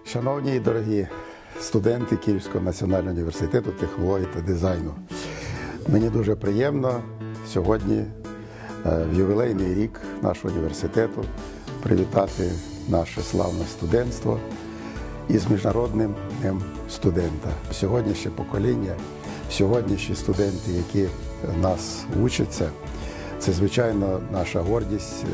Шановні і дорогі студенти Київського національного університету технологій та дизайну, мені дуже приємно сьогодні в ювілейний рік нашого університету привітати наше славне студентство із Міжнародним днем студента. Сьогоднішнє покоління, сьогоднішні студенти, які в нас учаться, це, звичайно, наша гордість.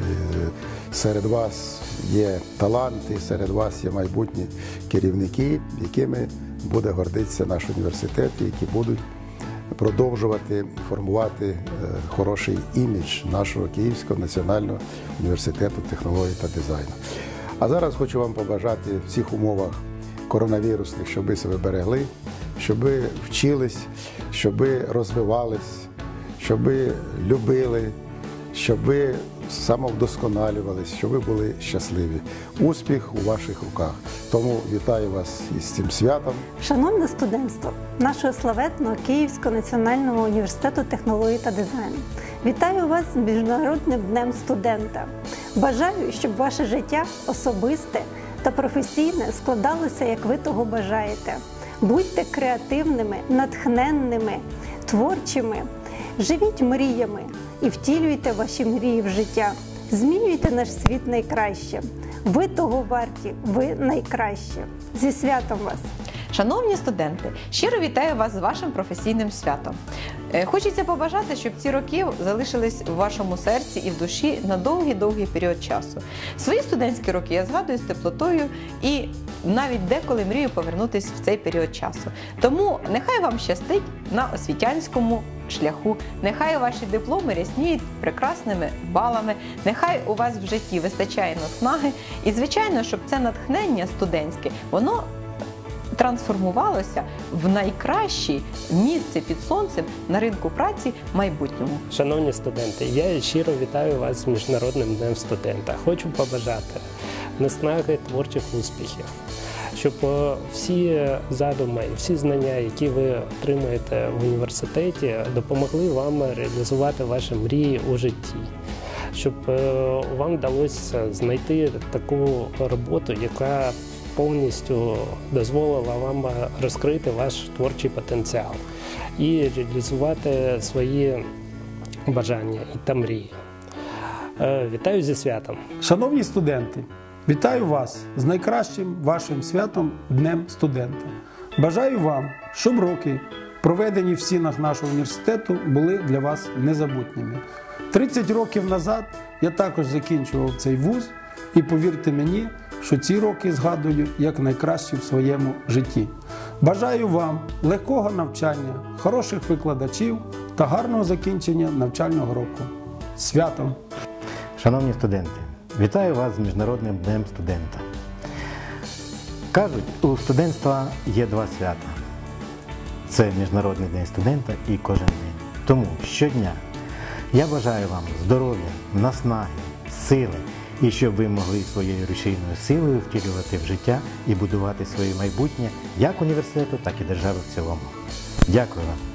Серед вас є таланти, серед вас є майбутні керівники, якими буде гордитися наш університет, які будуть продовжувати формувати хороший імідж нашого Київського національного університету технологій та дизайну. А зараз хочу вам побажати в цих умовах коронавірусних, щоб ви себе берегли, щоб ви вчились, щоб ви розвивались, щоб ви любили, щоб ви самовдосконалювались, щоб ви були щасливі. Успіх у ваших руках. Тому вітаю вас із цим святом. Шановне студентство нашого славетного Київського національного університету технологій та дизайну. Вітаю вас з Міжнародним днем студента. Бажаю, щоб ваше життя особисте та професійне складалося, як ви того бажаєте. Будьте креативними, натхненними, творчими. Живіть мріями і втілюйте ваші мрії в життя. Змінюйте наш світ найкраще. Ви того варті, ви найкраще. Зі святом вас! Шановні студенти, щиро вітаю вас з вашим професійним святом. Хочеться побажати, щоб ці роки залишились в вашому серці і в душі на довгий-довгий період часу. Свої студентські роки я згадую з теплотою і навіть деколи мрію повернутися в цей період часу. Тому нехай вам щастить на освітянському шляху, нехай ваші дипломи рясніють прекрасними балами, нехай у вас в житті вистачає наснаги і, звичайно, щоб це натхнення студентське, воно трансформувалося в найкраще місце під сонцем на ринку праці в майбутньому. Шановні студенти, я щиро вітаю вас з Міжнародним днем студента. Хочу побажати наснаги, творчих успіхів, щоб всі задуми і всі знання, які ви отримуєте в університеті, допомогли вам реалізувати ваші мрії у житті. Щоб вам вдалося знайти таку роботу, яка повністю дозволила вам розкрити ваш творчий потенціал і реалізувати свої бажання та мрії. Вітаю зі святом! Шановні студенти, вітаю вас з найкращим вашим святом – Днем студента. Бажаю вам, щоб роки, проведені в стінах нашого університету, були для вас незабутніми. 30 років назад я також закінчував цей вуз, і повірте мені, що ці роки згадую як найкращі в своєму житті. Бажаю вам легкого навчання, хороших викладачів та гарного закінчення навчального року. Святом! Шановні студенти, вітаю вас з Міжнародним днем студента. Кажуть, у студентства є два свята. Це Міжнародний день студента і кожен день. Тому щодня я бажаю вам здоров'я, наснаги, сили, і щоб ви могли своєю рушійною силою втілювати в життя і будувати своє майбутнє як університету, так і держави в цілому. Дякую вам.